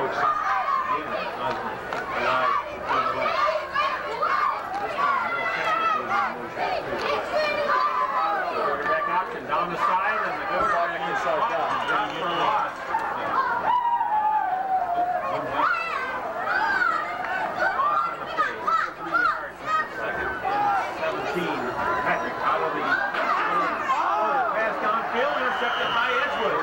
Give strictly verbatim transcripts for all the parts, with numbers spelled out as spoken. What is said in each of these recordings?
motion. Wide to the left. This time, Will Kessler goes in motion to the left. The quarterback option down the side, and the quarterback is caught and dropped for a loss. Loss on the play. Three yards. Second and seventeen. Patrick out of the pass downfield, intercepted by Edgewood.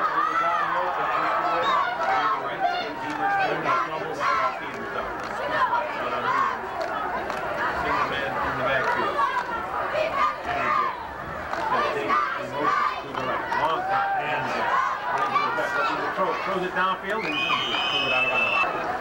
Single man in the backfield. Long time. And throws it downfield and throws it out of bounds.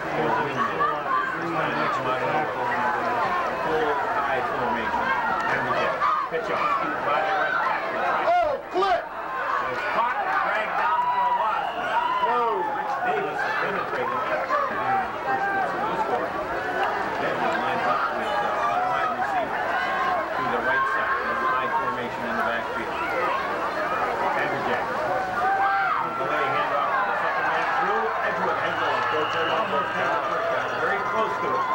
Full high formation. And the jet. Pitch off. By the right back. Oh, clip! It's caught and dragged down for a loss. Whoa! Rich Davis is penetrating. First gets to the score. Then he lines up with uh, one wide receiver to the right side. There's a high formation in the backfield. Andrew Jackson. Delay handoff to the second man through. Edgewood. Edgewood. Coach almost has the first down. Very close to it.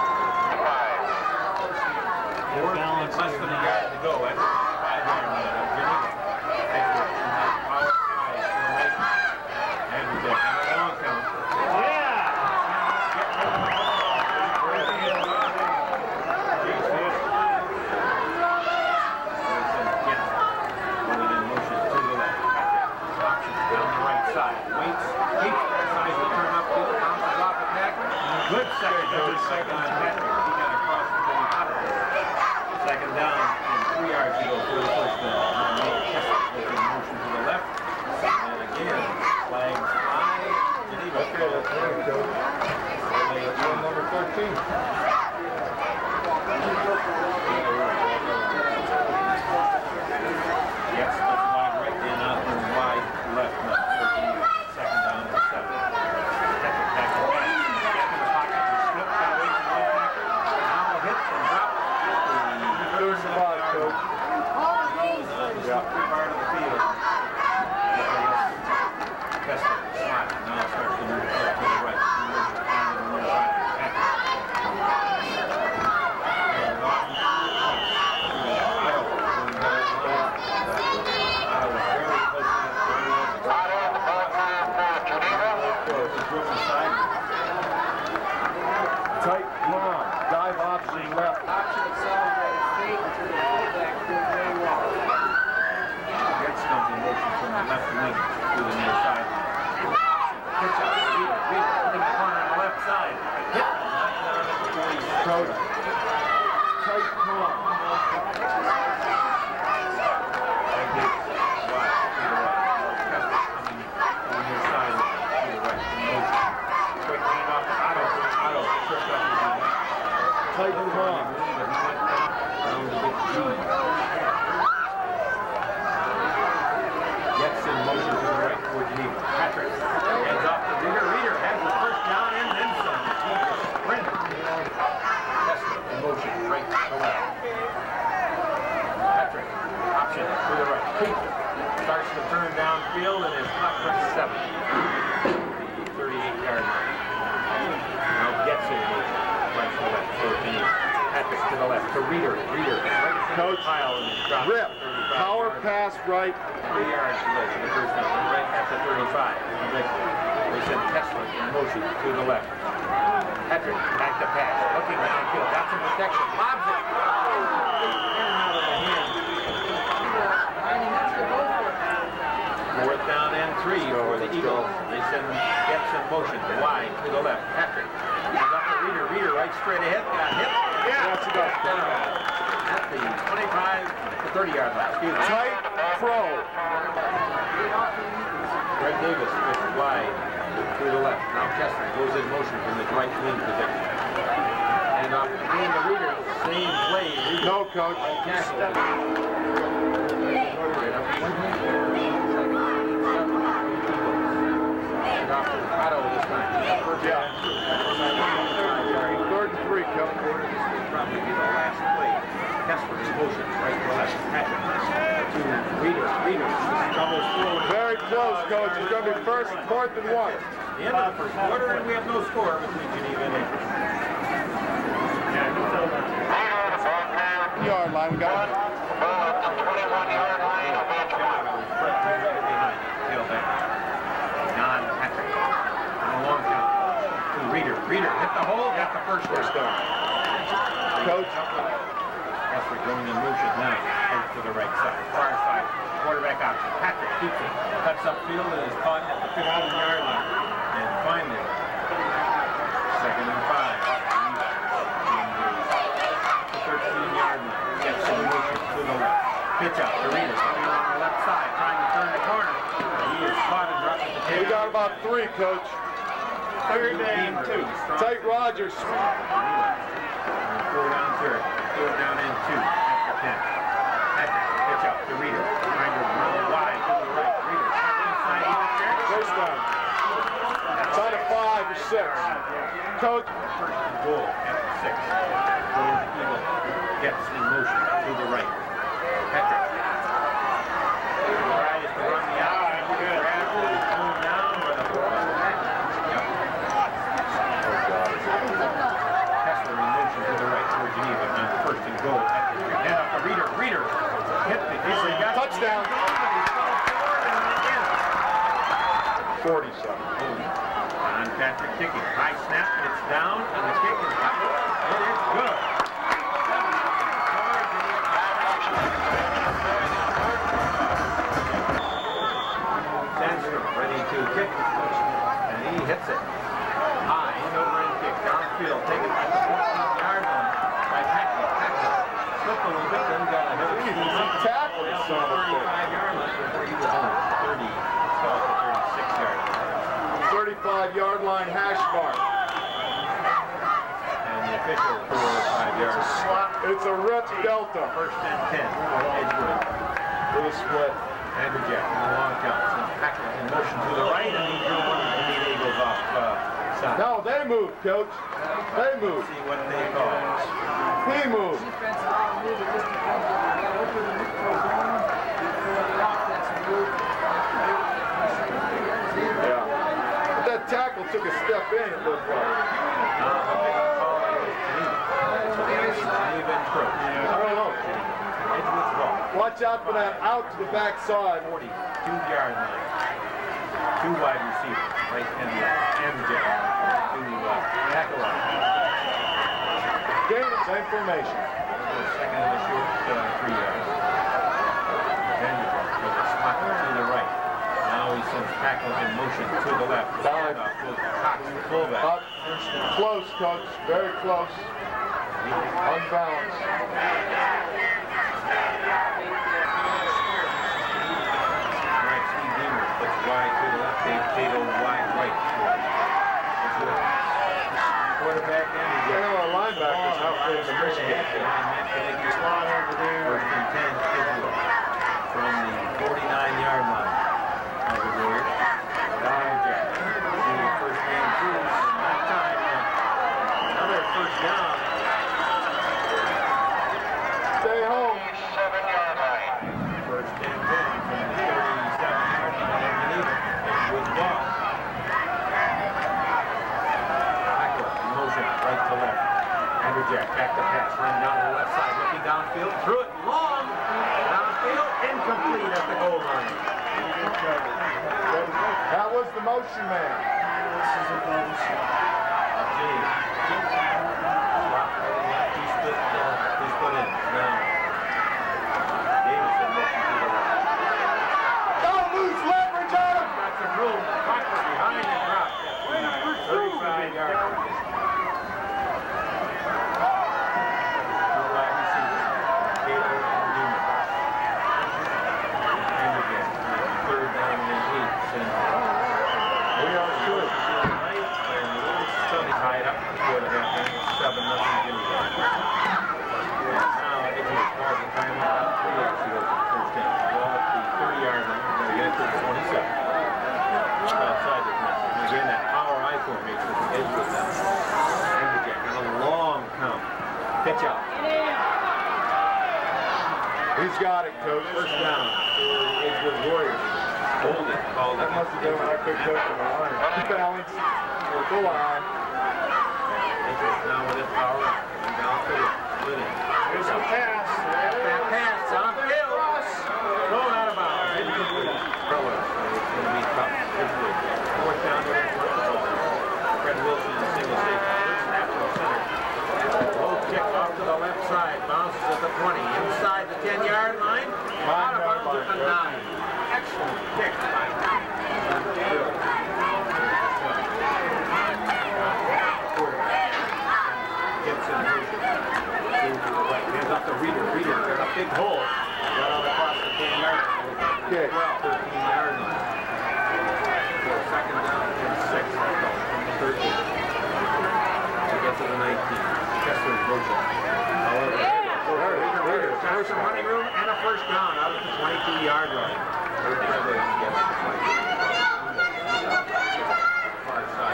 Fourth and less than a yard to go. That's five yard line of Geneva. Edgewood in that power high formation. Andrew Jackson. A long count. Yeah! Going in motion to the left. Options down the right side. Waits. Keeps. Decides to turn up. Bounces off the back. Good second. Good second on Patrick. He got across the bottom. Second down and three yards to go for the first down. Kessler goes in motion to the left. And again, flags high. Geneva. Okay, that's right, Coach. Number thirteen. Yes, that's wide right and out and wide left. Now, thirteen. Second down and seven. Patrick back to back. Gap in the pocket. Slip got away from the left backer. Now hit and drop. Third spot, Coach. He's on the free part of the field. Kessler, slot. Now starts to move up to the right. Tight long. Dive option left. Option accelerated fake to the fullback to the main wall. Gets comes in motion from the left wing to the near side. Pitch out. Reader, Reader, putting the corner on the left side. Hit. Coach. Tight long. Tight and long. Gets in motion to the right for Geneva. Patrick hands off to Reader. Reader has the first down and then some. Sprint. Kessler in motion right to left. Patrick option to the right. Starts to turn downfield and is caught for seven. The thirty-eight yard line. Now gets in motion. Right to the left for Geneva. Patrick to the left to Reader. Reader right to Coach, pile and drop. Rip. Power pass right. Three yards to go. The first down. Right at the thirty-five. They send Kessler in motion to the left. Patrick back to pass. Looking downfield. Got some protection. Lobs it. In and out of the hand. Fourth down and three for the Eagles. They send Getz in motion wide to the left. Patrick goes up to Reader. Reader right straight ahead. Got hit. Yeah, that's enough. At the twenty-five to thirty yard line. Excuse me. Tight throw. Greg Davis with wide to the left. Now Kessler goes in motion from his right wing position. And off between the Reader, same play. Reader. No, Coach. Kessler. Off to Otto this time. Yeah. Third and three, Coach. This will probably be the last play. Kessler is motion right to left. Patrick to Reader. Reader doubles forward. Very close, Coach. It's going to be first, fourth and one. the end of the first quarter, and we have no score between Geneva and Edgewood. Yard line, we got it. twenty-one yard line. Behind, tail back. John Patrick. On a long count. To Reader. Reader hit the hole, got the first first down. Coach. Patrick going in motion now. Out to the right side. Far side. Quarterback option. Patrick keeps it. Cuts upfield and is caught at the fifteen yard line. And finally, second and five. thirteen yard line. Gets in motion to the left. Pitch out to Reader. Coming around the left side. Trying to turn the corner. He is caught and dropped at the tail. We got about three, Coach. Third and two. Tate Rogers. Four down third. Four down and two. After ten. Patrick. Pitch out to Reader. Trying to run wide to the right. Reader. Inside here. First down. Side of five or six. Coach. First and goal at the six. Gold Eagle gets in motion to the right. Patrick. Tries to run the outside. Grab is going down for the four. Yep. Kessler in motion to the right for Geneva. On first and goal at the three. Hand up to Reader. Reader. Hit the easily got Touchdown. forty-seven. On Patrick kicking. High snap. It's down. And the kick is up. It is good. Sandstrom ready to kick. And he hits it. High. End over end kick. Downfield. Taken by the fourteen yard line. By Patrick. Patrick. Slipped a little bit. Then got a hit. He tackled his son. thirty-five yard line before he was home. thirty. Stop at thirty-six yard line. thirty-five yard line hash mark. And the official for five yards. It's a Rip Delta. First and ten. Edgewood. With a split. Andrew Jack in the long count. Patrick in motion to the right, and he drew one of the lead Eagles off uh, side. No, they moved, Coach. They moved. See what they call. He moved. Defense line move it just because of that open the neutral zone before the offense moved. Yeah. But that tackle took a step in, it looked like. Now, the big call is Geneva. So there's Geneva and Crook. I don't know. Edgewood's ball. Watch out for that out to the backside. forty-two yard line. Two wide receivers, right and left. Andrew Jack to uh, tackle line. Gain of same formation. Second of the short, uh, three yards. Andrew Jack with a slot to the right. Now he sends tackle in motion to the left. Down. Off goes Cox, the fullback. Up. Close, Coach. Very close. Unbalanced. Right, Steve Deemer puts wide to the left. Dave Cato wide right. Quarterback Andrew You Jack. know, our linebackers out there in the Michigan. First and ten, Edgewood from the forty-nine yard line of the Warriors. Andrew Jack. First man through. Not time. Another first down. Stay home. Seven yard line. First and ten from the thirty-seven yard line of Geneva. Edgewood ball. Tackle in motion, right to left. Andrew Jack back to pass, run down the left side, looking downfield, threw it long, downfield, incomplete at the goal line. That was the motion man. This is a double shot. Geneva. Slot to the left, he split, uh, he split in. Now, Davidson motion to the right. Don't lose leverage on him. Got some room, Patrick behind the drop. thirty-five yard line. Pitch out. He's got it, Coach. First down for the Edgewood Warriors. Holding, called That must have been when I picked up the line. Balance. With the line. Now with his power up. And down to it. Split it. Here's the pass. That pass on field. Thrown out of bounds. Incomplete. Thrower. It's going to be tough. Edgewood. Fourth down to the ball. Fred Wilson in single safety. Good snap to the center. Low kick off to the left side. Bounces at the twenty. Inside the ten yard line. Out of bounds at the nine. Excellent kick by Bill. Gibson motion. To the right. Hands off the Reader. Reader. There's a big hole. Right on across the ten yard line. Okay. twelve, thirteen yard line. So second down and six. From the thirteen. To get to the nineteen. Kessler's motion. However, Reader, Reader. Got some running room and a first down out of the twenty-two yard line. Third down gets the flag. Far side.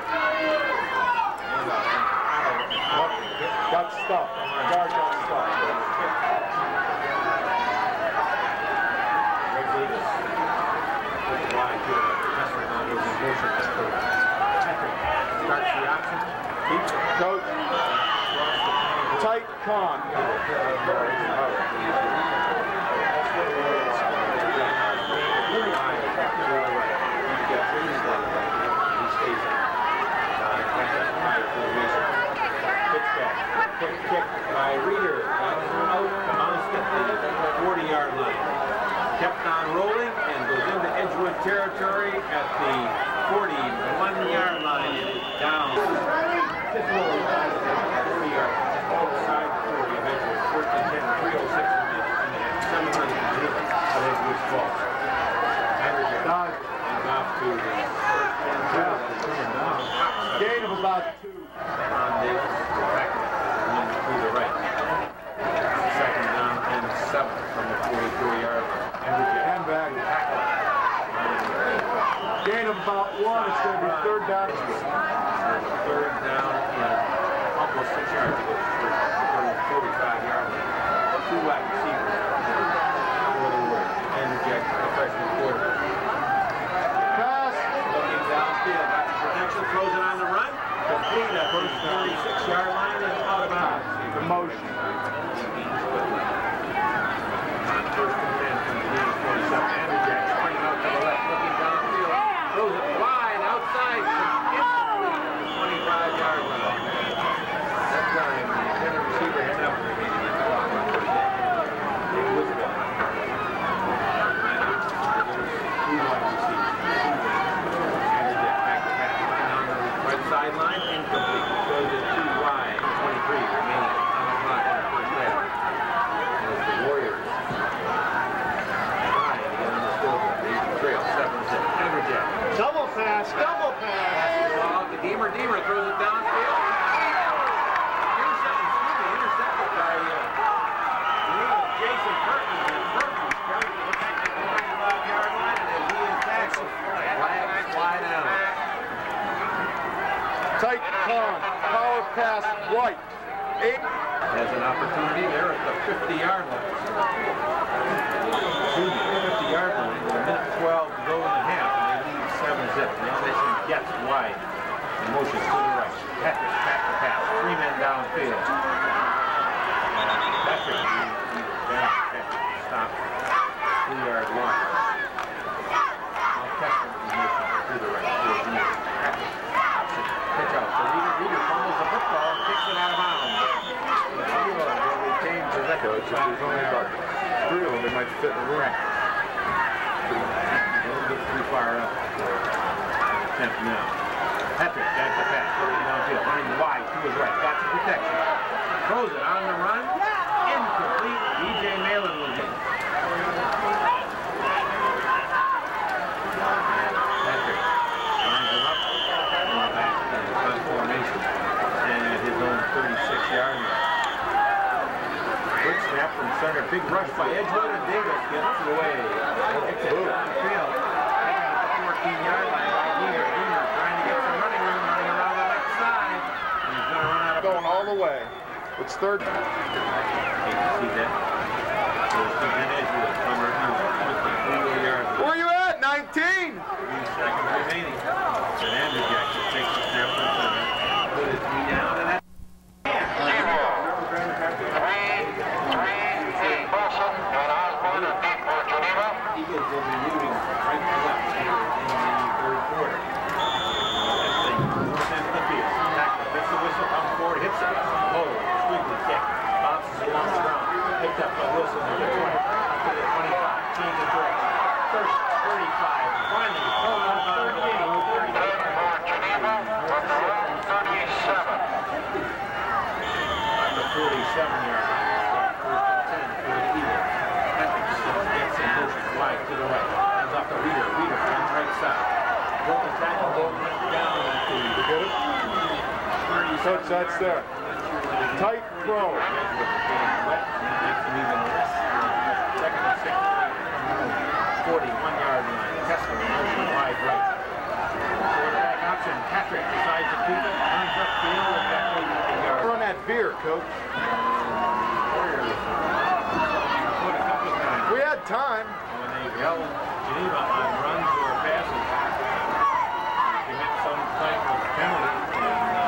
Got stuck. Guard got stuck. Greg Davis. Puts it wide to Kessler now goes in motion. Patrick starts the option. Keeps it. Coach. Tight con. Quick kick by Reader. Out, bounced at the forty yard line. Kept on rolling and goes into Edgewood territory at the forty-one yard line. It is down. forty yard outside forty of Edgewood. First and ten, three oh six and seven minutes of Edgewood's ball. Average dodge and off to the first and ten. Gain of about two. On Davis. To the right. Second down and seven from the forty-four yard line. And back. Gain of about one. It's going to be third down. Third down and almost six yards to go to the forty-five yard line. Two wide receivers for the word. And Jack, the freshman quarterback. Pass. Looking downfield. Got the protection. Throws it on the run. Complete at first forty-six yard line and out of bounds. The motion. First and ten from the lead forty-seven. Andrew Jack springing out to the left, looking downfield. Throws it wide outside. Incomplete at the twenty-five yard line. That time, the intended receiver headed up. It was gone. Two wide receivers. Andrew Jack back to pass. Looking down the right sideline. Incomplete. Throws it too wide. twenty-three remaining. Double pass, double pass. Well, the Deemer, Deemer throws it downfield. Intercepted, excuse me, intercepted by uh, Jason Perkins. And Perkins carries it at the twenty-five yard line, and as he is tackled, flag fly down. Tight con, power pass right. Eight. Has an opportunity there at the fifty yard line. Excuse me, fifty yard line with a minute twelve to go in the half. Seven zip. Now this one gets wide. The motion to the right. Patrick back to pass. Three men downfield. Uh, Patrick, down. Patrick stop. Two yard line. Now Kessler in motion to the right. Patrick. Option. Pitch out. The leader, leader fumbles the football and kicks it out of bounds. Coach, if there's only about three of them, they might fit in the room. Too far up. Attempt now. Patrick back to pass. Running downfield. Running wide to his right. Got some protection. Throws it on the run. Incomplete. D J Malin was in. Patrick lines him up. And back in the front formation. And at his own thirty-six yard line. Good snap from center. Big rush by Edgewood, and Davis gets it away. Kicks it downfield. fourteen yard line by Deemer. Deemer trying to get some running room, running around the left side. And he's going to run out of Going all the way. It's third. Hate to see that. So it's Ben Edgewood, number two, fifty-three yards. Where are you at? eighteen. Three seconds remaining. It's an Andrew Jackson takes the snap from center. Put it three down and that's Eagles will be moving right to left in the third quarter. As they move into the field, tackle, gets the whistle, comes forward, hits it. Low, squiggly kick, bounces along the ground. Picked up by Wilson to the twenty, up to the twenty-five, change of direction. First, thirty-five, finally, pulled up on the thirty-eight. Geneva, thirty-seven. On the forty-seven yard line. First and ten for the Eagles. Gets in motion, wide to the right. Hands off the Reader. Reader on the right side. Broken tackle, went down at the thirty. Coach, that's there. Tight throw. Edgewood getting wet, and that makes them even less. Second and six. forty-one yard line. Kessler in motion, wide right. Quarterback option. Patrick decides to keep it. Turns up field and back over the yard. Run that veer, Coach. We had time. When they yell Geneva on runs or passes, commit some type of penalty and uh,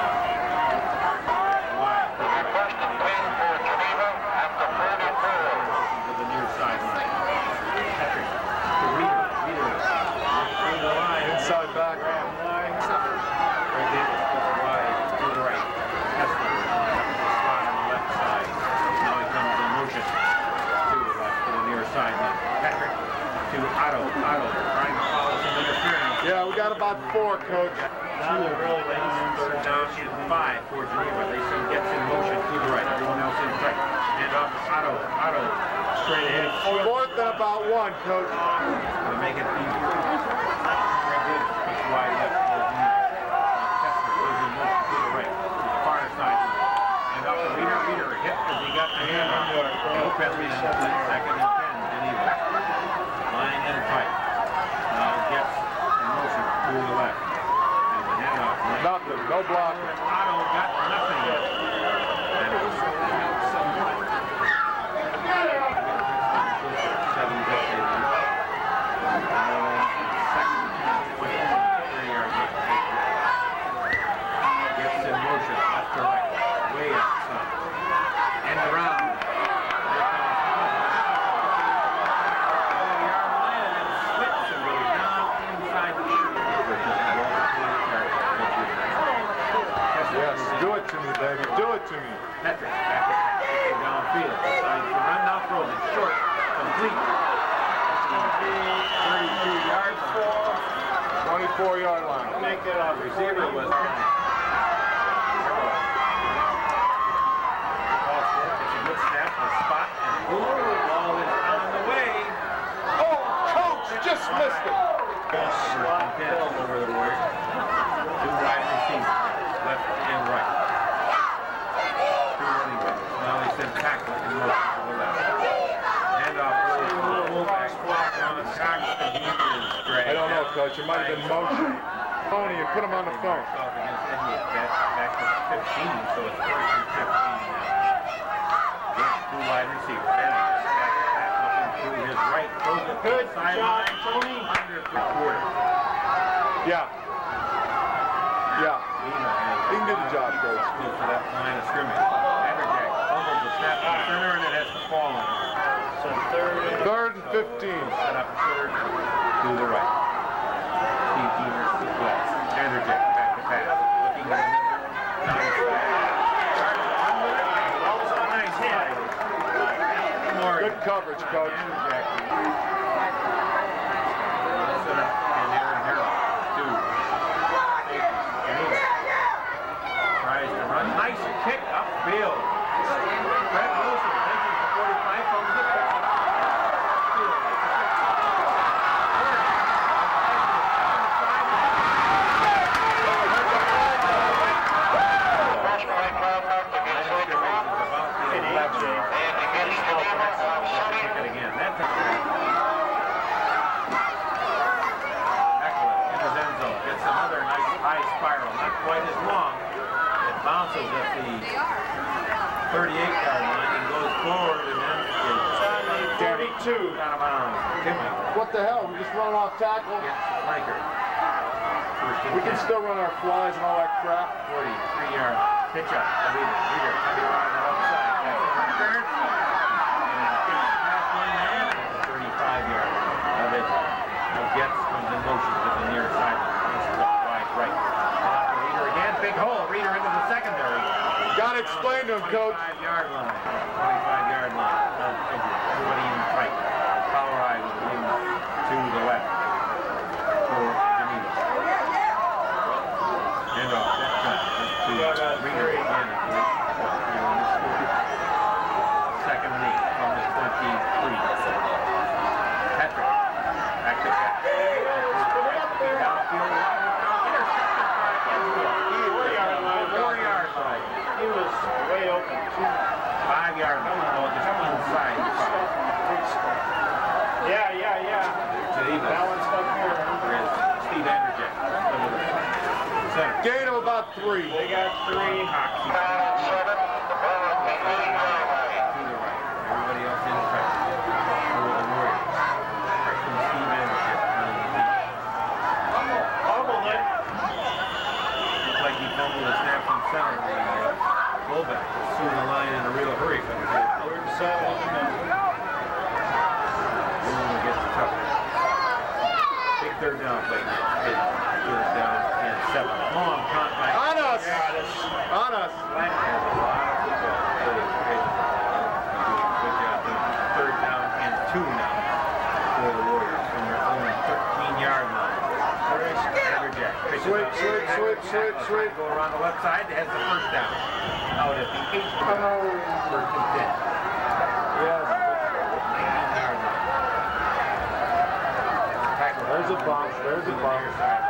wide. First and ten for Geneva at the thirty-four. To the near sideline. Patrick to Reader. Reader through the line. Inside back. Grab wide. Greg Davis goes wide to the right. Kessler has the spot on the left side. Now he comes in motion to the left to the near sideline. Patrick to Otto. Otto trying to follow some interference. Yeah, we got about four, Coach. Now they're really late. Third down and five for Geneva. They soon gets in motion to the right. Everyone else in tight. And off Otto. Otto straight ahead. Fourth and about one, Coach. To make it easier. Very good. Puts wide left for Geneva. Kessler goes in motion to the right. To the far side. And off the Reader. Reader hit as he got the hand on it. Lopez in second and ten. Geneva. Lying in tight. Now gets in motion to the left. And the handoff. Nothing. No blocking. Otto got nothing yet. And it was somewhat. Seven fifty. Second and twenty-three yards. Gets in motion left to right. Way outside. And around. Yes, do it to me, baby. Do it to me. Patrick back to pass. Downfield. Decides to run now, throws it short. Complete. thirty-two yards. twenty-four yard line. Make it up. Receiver was It's a good snap, a spot, and boom, the ball is on the way. Oh, Coach, just missed it. Over the Warriors. Two wide receivers, left and right. Two running backs. Now they send tackle in motion to the left. Handoff to the fullback. On the Stockton, he is dragged. I don't know, Coach. It might have been motion. Tony, you put him on the phone. Against Edgewood. That's back to fifteen, so it's first and fifteen now. Again, two wide receivers. Back looking through his right. Throws it to the sideline. Tony under three quarter. Yeah. Yeah. He can do the job, Coach. Close to that line of scrimmage. Anderjack fumbles the snap to the center, and it has to fall on him. So third and Third and fifteen. Set up third to the right. Steve Deemers to the left. Anderjack back to pass. Looking at the nice hit. Good coverage, Coach. Anderjack. Set up and Aaron Harrell. Two. Geneva. Tries to run. Nice kick upfield. Brett Wilson takes it to forty-five. Comes it. Picks it up. Quite as long. It bounces at the thirty-eight yard line and goes forward and then is thirty-two. Out of bounds. Kinley. What the hell? We just running off tackle? Gets the flanker. First and We can ten. still run our flies and all that crap. forty-three yard pitch up. The leader. Leader. Coming around the left side. That's interference. And gets past one man. thirty-five yard of it. Now Getz comes in motion to the near side. This is up wide right. Out to Reader again. Big hole. Reader into the secondary. Gotta explain to him, coach. twenty-five yard line. twenty-five yard line. Everybody in tight. Power eye with the wing to the left. For Geneva. And off. That's cut. To Reader again. Second and eight from the twenty-three. Patrick. Back to back. Downfield. Four yard line. Four yard line. He was way open. Five yard line. Oh, just inside. Yeah, yeah, yeah. Geneva. Balanced up here. There is Steve Anderjack. Center. Gain of about three. They got three. Seven, the ball at the eighty yard line. To the right. Everybody else in front. For the Warriors. Freshman Steve Anderjack. Fumbled it. Looks like he fumbled a snap from center. The uh, fullback was soon the line in a real hurry. But the Third and seven. gets tough. Big third down play. Big third down and seven. Long punt by On us. Got us. On us. Black has a lot of football. Really great. Good job. Third down and two now for the Warriors from their own thirteen yard line. Anderjack pitches Switch, up. switch, switch, switch, switch. Go around the left side. Has the first down. Out at the eight. First and ten. Yes. nineteen yard line. There's a bump. There's a bump.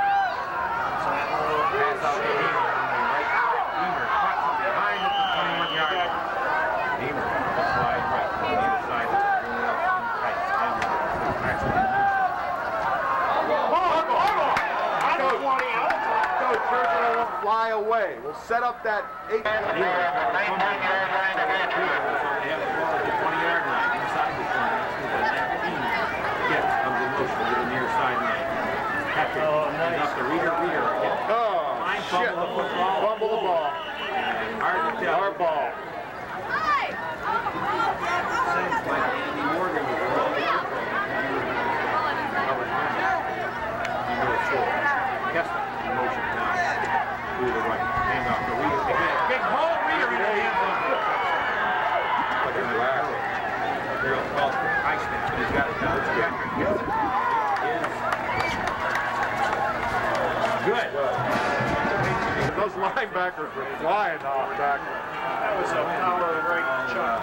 Pass out to Deemer on the right side. Deemer cuts from behind at the twenty-one yard line. Deemer slide right to the other side. Everyone else in tight. Coach, here's what I want to fly away. We'll set up that eight. nineteen yard line again. They have the ball at the twenty yard line. Inside the twenty. Getz comes in motion to the near sideline. Patrick. Oh, nice. Enough to Reader. Reader. Oh, Line shit. fumble the football. Fumble the ball. Hard to tell. Our ball. Seems like Andy Morgan was wrong. He goes short. Kessler in motion now. To the right. Hand off to Reader. Again. Big hole. Reader in the hands of the Look at the last. Real call for high snap, but he's got it down. Patrick gets it. Good. Those linebackers were flying off back. That was a power right chop.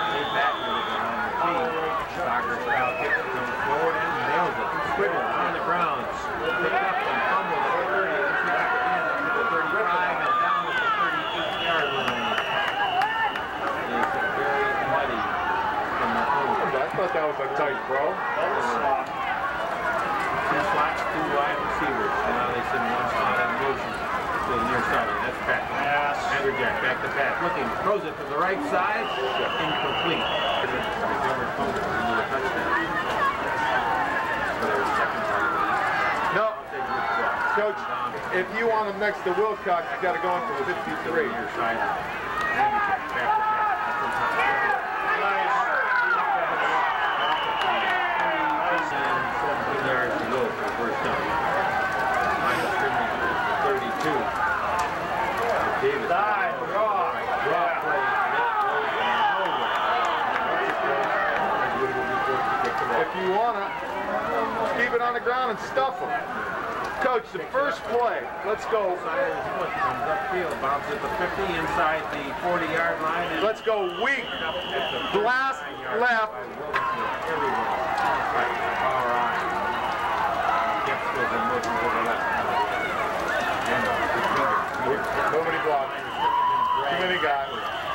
Soccer style kick comes forward and nails it. Squibble on the ground. Picked up and fumbled at the thirty. It's back again up to the thirty-five and down at the thirty-eight yard line. It's very muddy from the home. I thought that was a tight throw. That was slot. Two slots, two wide receivers. And now they send one slot in motion to the near side. That's Pat. Yes. Anderjack back to Pat. Looking, throws it to the right side. Incomplete. Recovered fumble into a touchdown. For their second target. No. Coach, if you want him next to Wilcox, you got to go in for fifty-three. Near side. Anderjack back to Pat. seventeen yards to go for the first down. Line of scrimmage is thirty-two. Davis. Dive, draw. Draw play. If you want to, keep it on the ground and stuff them. Coach, the first play, let's go. Side of his foot comes upfield, bounces at the fifty, inside the forty yard line. And Let's go weak. at the Blast left. Everyone. Right, power eye. Getz goes in motion to the left. And Nobody blocked. Too many guys.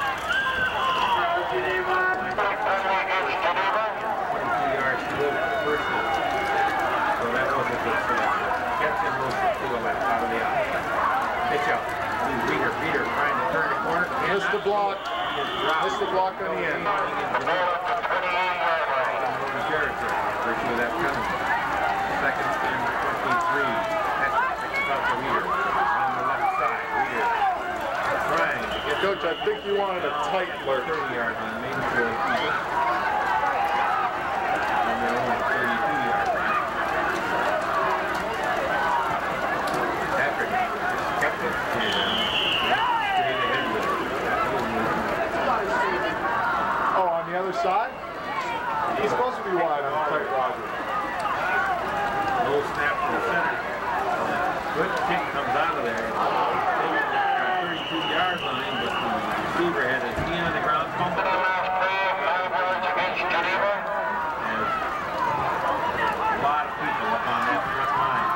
twenty-two yards to go for the first one. So that was a good selection. Getz in motion to the left, out of the eye. Pitch out. Reader, Reader trying to turn the corner. Missed the block. Missed the block on the end. Running into the territory. Virtue of that penalty. Second and twenty-three. Picks up the leader on the left side. Leader trying to get. Coach, I think you wanted a tight lurch. thirty yard line, maybe for the keeper. On their own thirty-two yard line. Patrick just kept it. Straight ahead with it. Oh, on the other side? He's supposed to be wide on tight Roger. Little snap from the center. Good kick comes out of there. thirty-two yard line, but the receiver had his knee on the ground. Fumbled. against Geneva. There's a lot of people up on that front line.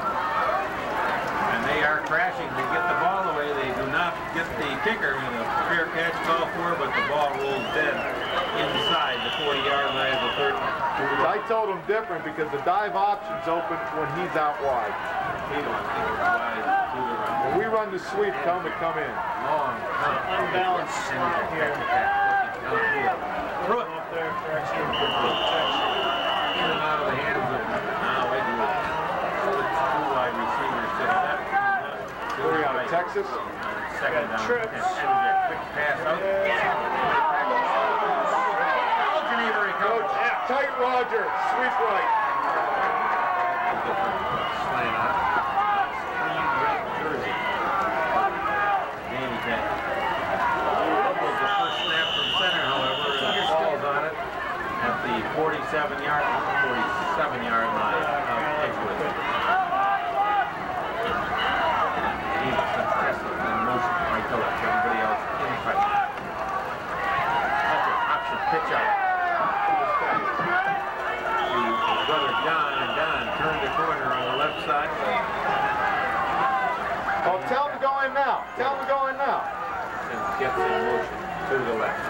And they are crashing to get the ball away. They do not get the kicker in a fair catch call for, but the ball rolls dead inside the forty yard line of the third. I told him different because the dive option's open when he's out wide. He don't think it's wide to the run. When we run the sweep, tell him to come in. Long, Unbalanced slot here. Throw it Up there for extra protection. in and out of the hands of now Edgewood. Two wide receivers to the left. Who are we out of Texas? Second down. Trips. And Edgewood, quick pass out. Geneva recovers. Tight Roger, sweep right. Slant on. Green, red jersey. Danny Beck. Was the first snap from center, however, and the ball's on it at the forty-seven yard, forty-seven yard line of Edgewood. Stevenson Tesla in motion right to left. Everybody else in fight. Option pitch out. Brother John and Don turned the corner on the left side. Oh, tell him to go in now. Tell him to go in now. And gets in motion to the left.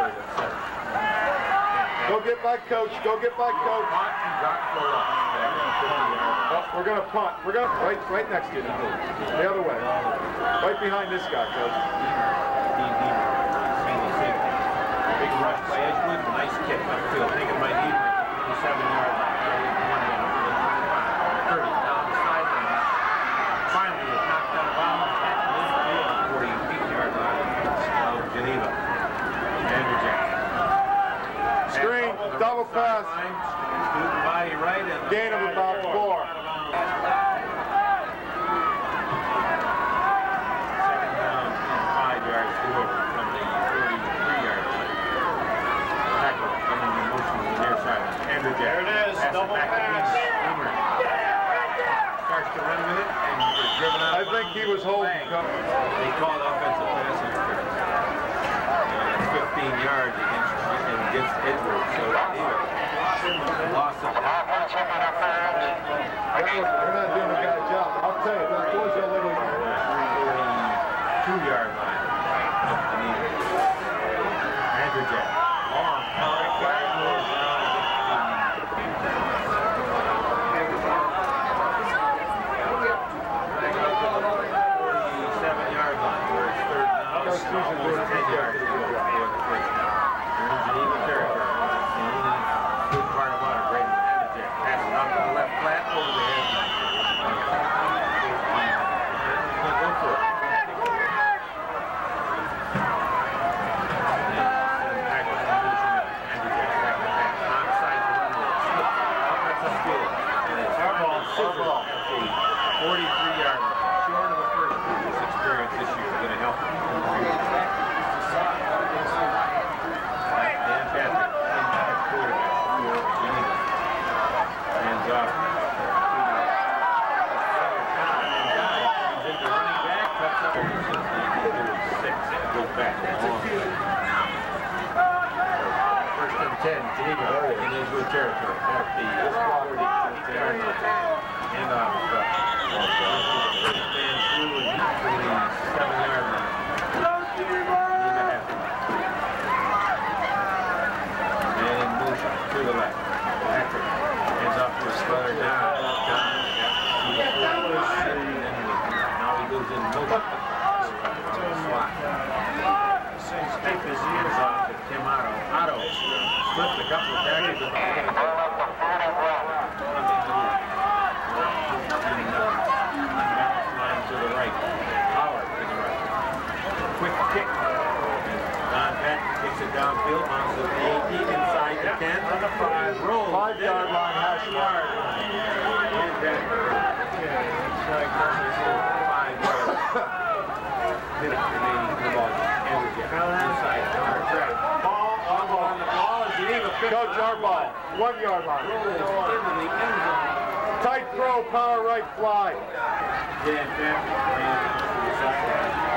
Go get my coach. Go get my coach. Oh, we're gonna punt. We're gonna right, right next to you now. The other way. Right behind this guy, coach. Big rush by Edgewood. Nice kick upfield. I think it might be twenty-seven yard line. thirty down the sideline. Finally, it's knocked out of bounds at the forty-eight yard line of Geneva. Andrew Jackson. Screen, double pass. Student body right and Gain of about four. Second down and five yards to over from the thirty-three yard line. Tackle coming in motion to the near sideline. Andrew Jackson. There it is, Pass double back to pass. Boomer. Starts to run with it and is driven out. I think he was holding. They called offensive pass interference. And it's fifteen yards against, against Edgewood. So Geneva lost it. Offensive interference against They're not doing a bad job. I'll tell you, that was a little. forty-two yard line of Geneva. Andrew Jack. Long. forty-seven yard line where it's third down. It's ten yards for the first down. They're in Geneva territory. That's the only good part about it. Right in Andrew Jack. Pass it out to the left flat over the head. Go for it. forty-three yard line, short of the first previous experience this year, going to help him. Dan Patrick, in quarterback for Geneva. Hands off. He's into running back, cuts up six, goes back. First and ten, Geneva in Edgewood territory at the forty-two yard line. And off the truck. Stand through and he's forty-seven yard line. Geneva has it. And in motion to the left. Patrick hands off to his brother down. Down. Now he goes in motion. Slot. Hands off to Tim Otto. Otto slipped a couple of tackles at the beginning. Ball up to forty-one. Unbalanced line to the right. Howard to the right. Quick kick. Don Pat kicks it downfield, mounts to the eighteen, inside the ten, on the five, rolls. Five yard line, hash yard line. And then, five yards. Minute remaining in the ball. Inside, Connor Trent. Ball, ball on the ball, and Geneva picks Coach it up. Arbaugh, one yard line. Rolls into the end zone. Tight throw, power right fly. Dan Pat ran to the sideline.